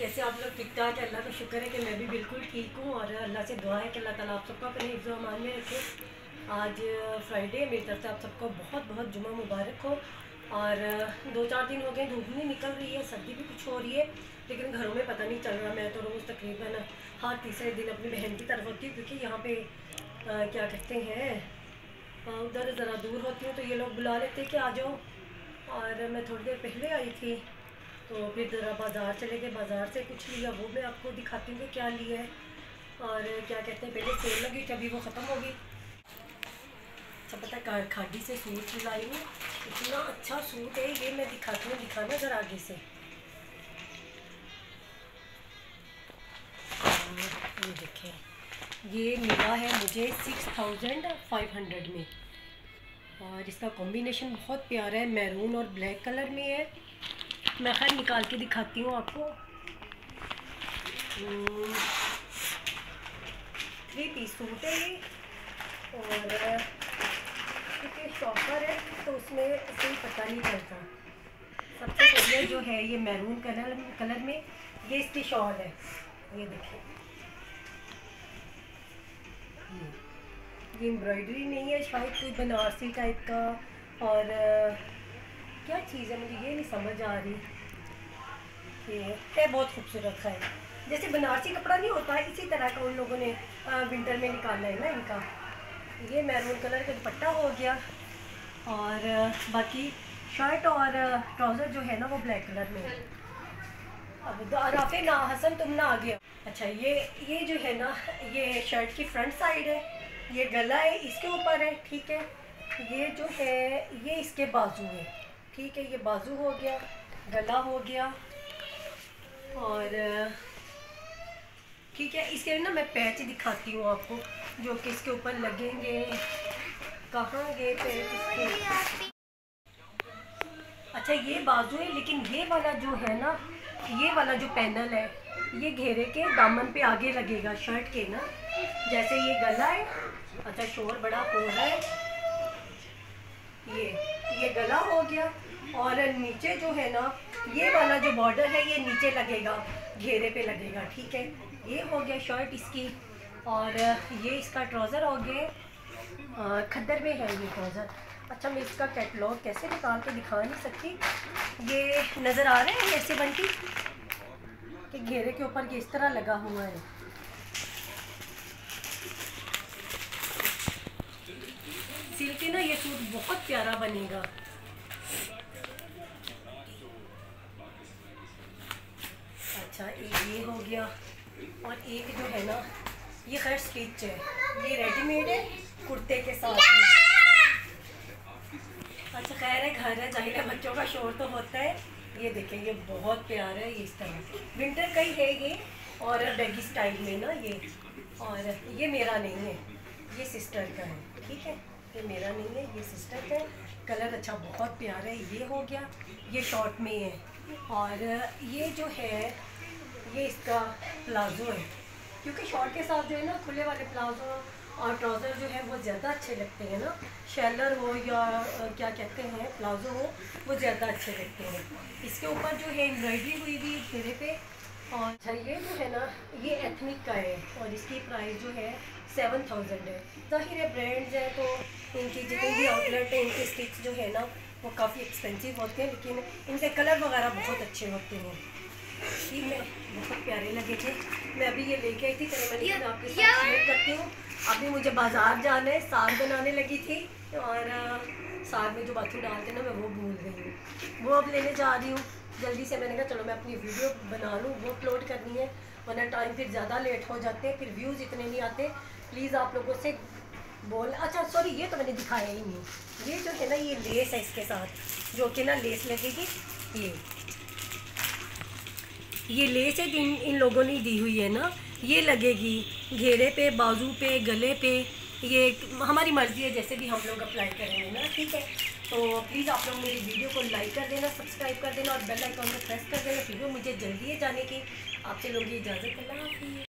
कैसे आप लोग? ठीक ठाक है, अल्लाह का शुक्र है कि मैं भी बिल्कुल ठीक हूँ। और अल्लाह से दुआ है कि अल्लाह ताला आप सबको अपने हिफ्ज़ अमान में रखे। आज फ्राइडे, मेरी तरफ से आप सबको बहुत बहुत जुमा मुबारक हो। और 2-4 दिन हो गए धूप नहीं निकल रही है, सर्दी भी कुछ हो रही है, लेकिन घरों में पता नहीं चल रहा। मैं तो रोज़ तकरीबन हर तीसरे दिन अपनी बहन की तरफ होती हूँ, क्योंकि यहाँ पे क्या कहते हैं उधर ज़रा दूर होती हूँ, तो ये लोग बुला लेते कि आ जाओ। और मैं थोड़ी देर पहले आई थी, तो फिर ज़रा बाज़ार चले गए, बाज़ार से कुछ लिया, वो मैं आपको दिखाती हूँ कि क्या लिया है। और क्या कहते हैं, पहले सेल लगी थी, अभी वो ख़त्म हो गई। अच्छा, पता है खादी से सूट लाई हूँ, इतना अच्छा सूट है ये, मैं दिखाती हूँ, दिखाना ज़रा आगे से। ये देखें, ये मिला है मुझे 6500 में, और इसका कॉम्बिनेशन बहुत प्यारा है, मैरून और ब्लैक कलर में है। मैं खैर निकाल के दिखाती हूँ आपको। 3 पीस सूट है ये, और क्योंकि शॉपर है तो उसमें कोई पता नहीं चलता। सबसे पहले जो है ये मैरून कलर में, ये इसकी शॉल है, ये देखिए। ये एम्ब्रॉयडरी नहीं है, शायद कोई बनारसी टाइप का, और क्या चीज़ है मुझे ये नहीं समझ आ रही। ये है बहुत खूबसूरत है, जैसे बनारसी कपड़ा नहीं होता है, इसी तरह का उन लोगों ने विंटर में निकाला है ना इनका। ये मैरून कलर का दुपट्टा हो गया, और बाकी शर्ट और ट्राउज़र जो है ना वो ब्लैक कलर में है। अब राफे ना हसन तुम ना आ गया। अच्छा, ये जो है ना, ये शर्ट की फ्रंट साइड है, ये गला है इसके ऊपर है, ठीक है। ये जो है ये इसके बाजू है, ठीक है। ये बाजू हो गया, गला हो गया, और ठीक है। इसके ना मैं पैच दिखाती हूँ आपको, जो कि इसके ऊपर लगेंगे। कहाँ गए पैच इसके? अच्छा, ये बाजू है, लेकिन ये वाला जो है ना, ये वाला जो पैनल है, ये घेरे के दामन पे आगे लगेगा शर्ट के ना, जैसे ये गला है। अच्छा, शोर बड़ा हो रहा है। ये गला हो गया, और नीचे जो है ना, ये वाला जो बॉर्डर है ये नीचे लगेगा, घेरे पे लगेगा, ठीक है। ये हो गया शर्ट इसकी, और ये इसका ट्राउज़र हो गया, खद्दर में है ये ट्राउज़र। अच्छा, मैं इसका कैटलॉग कैसे निकाल के दिखा नहीं सकती। ये नज़र आ रहे हैं ऐसे बनती कि घेरे के ऊपर ये इस तरह लगा हुआ है। सिल के ना ये सूट बहुत प्यारा बनेगा। अच्छा, ये हो गया, और एक जो है ना ये खैर स्टिच है, ये रेडीमेड है कुर्ते के साथ में। अच्छा, खैर है, घर है, जाहिर है बच्चों का शोर तो होता है। ये देखें, ये बहुत प्यारा है, ये इस तरह विंटर का ही है ये, और बैगी स्टाइल में ना ये। और ये मेरा नहीं है, ये सिस्टर का है, ठीक है। ये मेरा नहीं है, ये सिस्टर का है। कलर अच्छा बहुत प्यारा है। ये हो गया, ये शॉर्ट में है, और ये जो है ये इसका प्लाज़ो है, क्योंकि शॉर्ट के साथ जो है ना खुले वाले प्लाज़ो और ट्राउज़र जो है वो ज़्यादा अच्छे लगते हैं ना। शैलर हो या क्या कहते हैं प्लाज़ो हो, वो ज़्यादा अच्छे लगते हैं। इसके ऊपर जो है एम्ब्रॉयडरी हुई हुई घेरे पे। और अच्छा, ये जो है ना ये एथनिक का है, और इसकी प्राइस जो है 7000 है। ज़ाहिर है ब्रांड्स हैं, तो इनकी जितनी भी आउटलेट है, इनके स्टिच जो है ना वो काफ़ी एक्सपेंसिव होते हैं, लेकिन इनके कलर वगैरह बहुत अच्छे होते हैं। ठीक है, बहुत प्यारे लगे थे। मैं अभी ये लेके आई थी, तो मैंने आपके साथ शेयर करती हूँ। अभी मुझे बाज़ार जाना है, साग बनाने लगी थी, और साग में जो बाथू डालते ना मैं वो भूल गई हूँ, वो अब लेने जा रही हूँ जल्दी से। मैंने कहा चलो मैं अपनी वीडियो बना लूँ, वो अपलोड करनी है, वरना टाइम फिर ज़्यादा लेट हो जाते हैं, फिर व्यूज़ इतने नहीं आते। प्लीज़ आप लोगों से अच्छा सॉरी, ये तो मैंने दिखाया ही नहीं। ये जो है ना ये लेस है इसके साथ, जो कि ना लेस लगेगी। ये लेस है जो इन लोगों ने दी हुई है ना, ये लगेगी घेरे पे, बाजू पे, गले पे। ये हमारी मर्ज़ी है, जैसे भी हम लोग अप्लाई करेंगे ना, ठीक है। तो प्लीज़ आप लोग मेरी वीडियो को लाइक कर देना, सब्सक्राइब कर देना, और बेल आइकन को प्रेस कर देना, फिर मुझे जल्दी है जाने की। आपसे लोग इजाज़त, अल्लाह हाफ़िज़।